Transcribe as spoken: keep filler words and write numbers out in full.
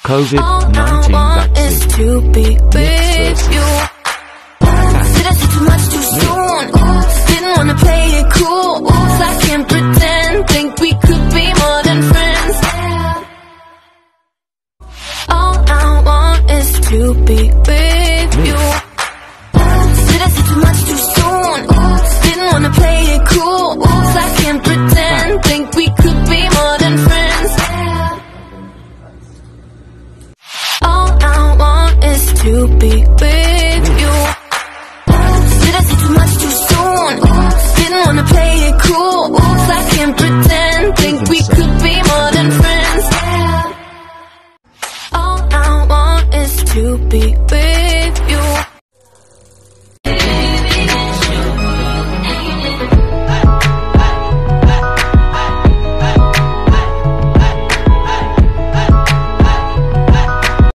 COVID nineteen vaccine. Is to be with you. Did I say too much too soon? Oops, didn't wanna play it cool. Oops, I can't pretend. Think we could be more than friends. All I want is to be with you. Did I say too much too soon? Oops, didn't wanna play it cool. Oops, I can't pretend. Think we could be more than friends. All I want is to be with you. Did I say too much too soon? Oops, didn't wanna play it cool. Oops, I can't pretend. Think we could be more than friends. All I want is to be with you.